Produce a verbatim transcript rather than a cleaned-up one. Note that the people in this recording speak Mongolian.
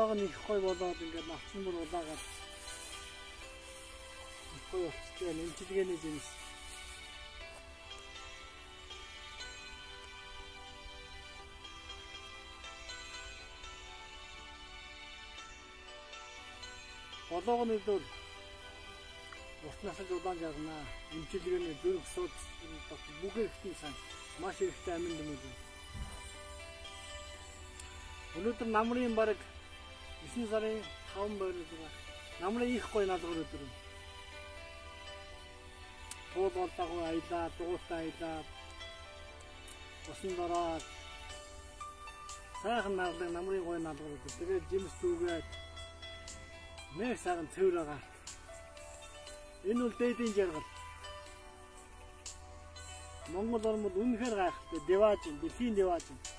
Одоог нь их гоё болоод ингээд навчин бүр удаагаад их гоё болчихсон. Нэмчилгээний жимс. Одоог нь дөр уснаас л удаан жаргана. Нэмчилгээний дөрөв сууд бүгээр ихтэй сан маш ихтэй амин юм уу. Өнөөдөр намрын бараг нine сарын таван байрны дараа намрын их гоё надад өнөөдөр. Тууд болтойгоо аялаа, дуустай аялаа. Усан дараа сайхан наглаг намрын гоё надад өнөөдөр. Тэгээд жимс зүгээд нэг сайхан цэвэр байгаа. Энэ үл дээдийн жаргал. Монгол орнод үнэхээр гайхалтай девааж, дэлхийн девааж.